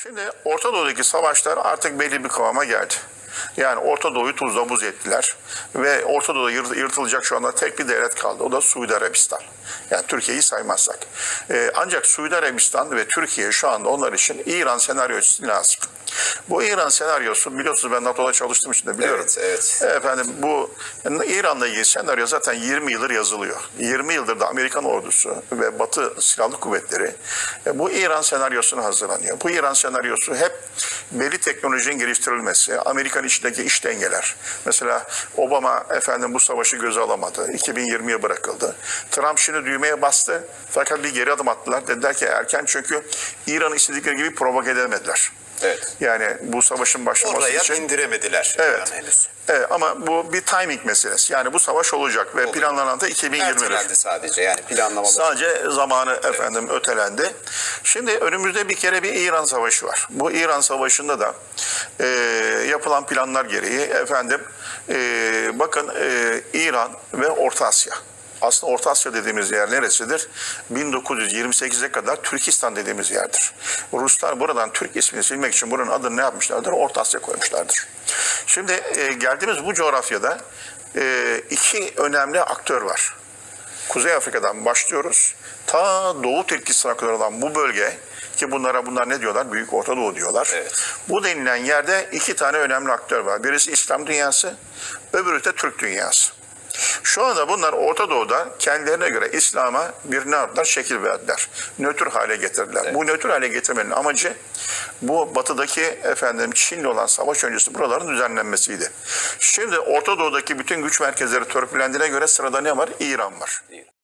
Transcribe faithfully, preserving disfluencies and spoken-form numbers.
Şimdi Orta Doğu'daki savaşlar artık belli bir kıvama geldi. Yani Orta Doğu'yu tuzla buz ettiler. Ve Orta Doğu'da yırtılacak şu anda tek bir devlet kaldı. O da Suudi Arabistan. Yani Türkiye'yi saymazsak. Ee, ancak Suudi Arabistan ve Türkiye şu anda onlar için İran senaryosu lazım. Bu İran senaryosu biliyorsunuz, ben NATO'da çalıştığım için de biliyorum. Evet, evet. Efendim bu İran'la ilgili senaryo zaten yirmi yıldır yazılıyor. yirmi yıldır da Amerikan ordusu ve Batı Silahlı Kuvvetleri bu İran senaryosunu hazırlanıyor. Bu İran senaryosu hep belli teknolojinin geliştirilmesi, Amerikan içindeki iş dengeler. Mesela Obama efendim bu savaşı göze alamadı. iki bin yirmiye bırakıldı. Trump şimdi düğmeye bastı. Fakat bir geri adım attılar. Dediler ki erken, çünkü İran'ı istedikleri gibi provoke edemediler. Evet. Yani bu savaşın başlaması Oraya için. indiremediler. Evet. Henüz. Evet, ama bu bir timing meselesi. Yani bu savaş olacak ve Olur. planlanan da iki bin yirmi bir. Ertelendi sadece, yani planlamalar. Sadece zamanı efendim evet. ötelendi. Şimdi önümüzde bir kere bir İran savaşı var. Bu İran savaşında da e, yapılan planlar gereği efendim e, bakın e, İran ve Orta Asya. Aslında Orta Asya dediğimiz yer neresidir? bin dokuz yüz yirmi sekize kadar Türkistan dediğimiz yerdir. Ruslar buradan Türk ismini silmek için buranın adını ne yapmışlardır? Orta Asya koymuşlardır. Şimdi e, geldiğimiz bu coğrafyada e, iki önemli aktör var. Kuzey Afrika'dan başlıyoruz. Ta Doğu Türkistan'a kadar olan bu bölge, ki bunlara bunlar ne diyorlar? Büyük Orta Doğu diyorlar. Evet. Bu denilen yerde iki tane önemli aktör var. Birisi İslam dünyası, öbürü de Türk dünyası. Şu anda bunlar Orta Doğu'da kendilerine göre İslam'a bir ne yaptılar? Şekil verdiler. Nötr hale getirdiler. Evet. Bu nötr hale getirmenin amacı bu batıdaki efendim Çin'le olan savaş öncesi buraların düzenlenmesiydi. Şimdi Orta Doğu'daki bütün güç merkezleri törpülendiğine göre sırada ne var? İran var.